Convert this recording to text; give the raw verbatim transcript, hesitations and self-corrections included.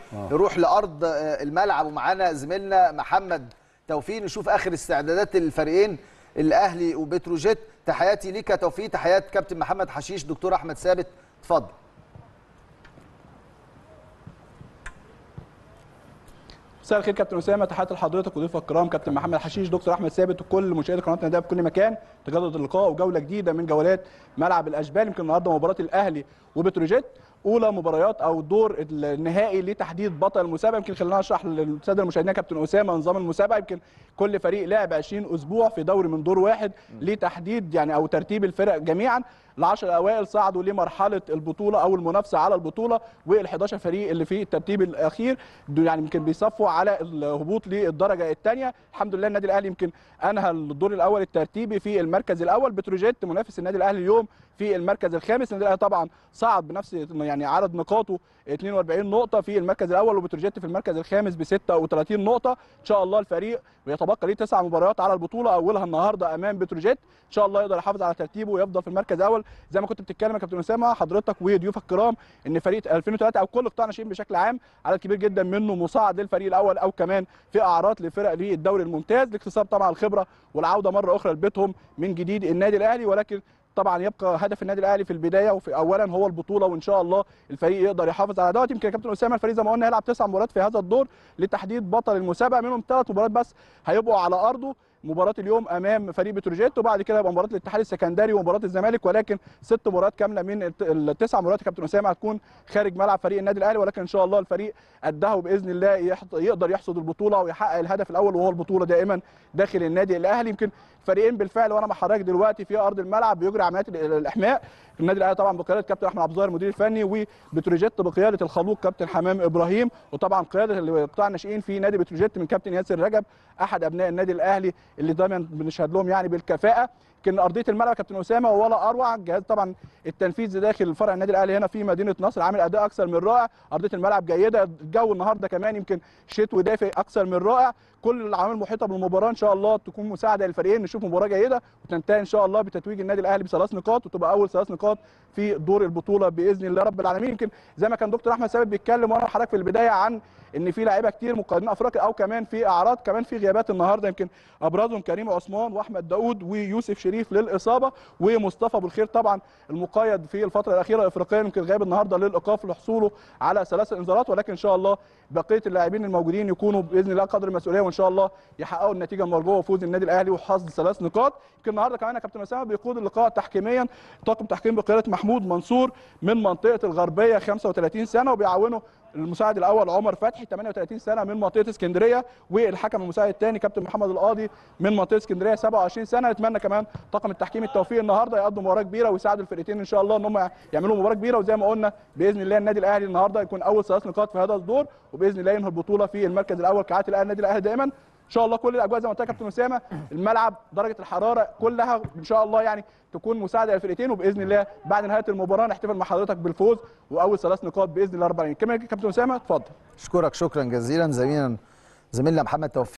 آه. نروح لارض الملعب ومعانا زميلنا محمد توفيق نشوف اخر استعدادات الفريقين الاهلي وبتروجيت. تحياتي ليك يا توفيق، تحيات كابتن محمد حشيش، دكتور احمد ثابت، اتفضل. مساء الخير كابتن اسامه، تحياتي لحضرتك وضيوفك الكرام كابتن محمد حشيش، دكتور احمد ثابت، وكل مشاهدي قناه النادي في كل مكان. تجدد اللقاء وجوله جديده من جولات ملعب الاشبال. يمكن النهارده مباراه الاهلي وبتروجيت، اولى مباريات او الدور النهائي لتحديد بطل المسابقه. يمكن خلينا اشرح للساده المشاهدين كابتن اسامه نظام المسابقه. يمكن كل فريق لعب عشرين اسبوع في دوري من دور واحد لتحديد يعني او ترتيب الفرق جميعا. العشر الاوائل صعدوا لمرحله البطوله او المنافسه على البطوله، وال11 فريق اللي في الترتيب الاخير يعني يمكن بيصفوا على الهبوط للدرجه الثانيه. الحمد لله النادي الاهلي يمكن انهى الدور الاول الترتيبي في المركز الاول. بتروجيت منافس النادي الاهلي اليوم في المركز الخامس. النادي الاهلي طبعا صعد بنفس يعني عدد نقاطه اثنين وأربعين نقطه في المركز الاول، وبتروجيت في المركز الخامس ب ستة وثلاثين نقطه. ان شاء الله الفريق بيتبقى ليه تسع مباريات على البطوله، اولها النهارده امام بتروجيت. ان شاء الله يقدر يحافظ على ترتيبه ويفضل في المركز الاول. زي ما كنت بتتكلم يا كابتن اسامه حضرتك وضيوفك الكرام ان فريق ألفين وثلاثة او كل قطاع ناشئين بشكل عام عدد كبير جدا منه مصعد للفريق الاول او كمان في اعراض لفرق للدوري الممتاز لاكتساب طبعا الخبره والعوده مره اخرى لبيتهم من جديد النادي الاهلي. ولكن طبعا يبقى هدف النادي الاهلي في البدايه وفي اولا هو البطوله، وان شاء الله الفريق يقدر يحافظ على دوت. يمكن يا كابتن اسامه الفريق زي ما قلنا هيلعب تسع مباريات في هذا الدور لتحديد بطل المسابقه، منهم ثلاث مباريات بس هيبقوا على ارضه. مباراه اليوم امام فريق بتروجيت، وبعد كده يبقى مباراه الاتحاد السكندري ومباراه الزمالك. ولكن ست مباريات كامله من التسع مباريات يا كابتن اسامه هتكون خارج ملعب فريق النادي الاهلي. ولكن ان شاء الله الفريق قدها وباذن الله يقدر يحصد البطوله ويحقق الهدف الاول وهو البطوله دائما داخل النادي الاهلي. يمكن الفريقين بالفعل وانا مع حضرتك دلوقتي في ارض الملعب بيجري عمليات الاحماء. النادي الاهلي طبعا بقياده كابتن احمد عبد الظاهر المدير الفني، وبتروجيت بقياده الخلوق كابتن حمام ابراهيم، وطبعا قياده قطاع الناشئين في نادي بتروجيت من كابتن ياسر رجب احد ابناء النادي الاهلي اللي دايما بنشهد لهم يعني بالكفاءه. يمكن ارضيه الملعب كابتن اسامه ولا اروع. الجهاز طبعا التنفيذي داخل فرع النادي الاهلي هنا في مدينه نصر عامل اداء اكثر من رائع. ارضيه الملعب جيده، الجو النهارده كمان يمكن شتوي دافئ اكثر من رائع. كل العوامل المحيطه بالمباراه ان شاء الله تكون مساعده للفريقين نشوف مباراه جيده وتنتهي ان شاء الله بتتويج النادي الاهلي بثلاث نقاط وتبقى اول ثلاث نقاط في دور البطوله باذن الله رب العالمين. يمكن زي ما كان دكتور احمد ثابت بيتكلم وانا حضرتك في البدايه عن ان في لعيبه كتير مقيدين افريقيا او كمان في اعراض، كمان في غيابات النهارده. يمكن ابرزهم كريم عثمان واحمد داوود ويوسف شريف للاصابه، ومصطفى ابو الخير طبعا المقيد في الفتره الاخيره افريقيا يمكن غايب النهارده للايقاف لحصوله على ثلاث انذارات. ولكن ان شاء الله بقيه اللاعبين الموجودين يكونوا باذن الله قدر المسؤوليه وان شاء الله يحققوا النتيجه المرجوه وفوز النادي الاهلي وحصد ثلاث نقاط. يمكن النهارده كمان يا كابتن اسامه بيقود اللقاء تحكيميا طاقم تحكيم بقياده محمود منصور من منطقه الغربيه خمسة وثلاثين سنه، وبيعاونه المساعد الاول عمر فتحي ثمانية وثلاثين سنه من منطقه اسكندريه، والحكم المساعد الثاني كابتن محمد القاضي من منطقه اسكندريه سبعة وعشرين سنه. نتمنى كمان طاقم التحكيم التوفيق النهارده يقدموا مباراه كبيره ويساعدوا الفرقتين ان شاء الله ان هم يعملوا مباراه كبيره. وزي ما قلنا باذن الله النادي الاهلي النهارده يكون اول ثلاث نقاط في هذا الدور، وباذن الله ينهي البطوله في المركز الاول كعاده الاهلي النادي الاهلي دائما. ان شاء الله كل الاجواء زي ما قلت لك يا كابتن اسامه، الملعب درجه الحراره كلها ان شاء الله يعني تكون مساعده للفرقتين، وباذن الله بعد نهايه المباراه نحتفل مع حضرتك بالفوز واول ثلاث نقاط باذن الله رب العالمين. كمان كابتن اسامه اتفضل. اشكرك شكرا جزيلا زميلنا زميلنا محمد توفيق.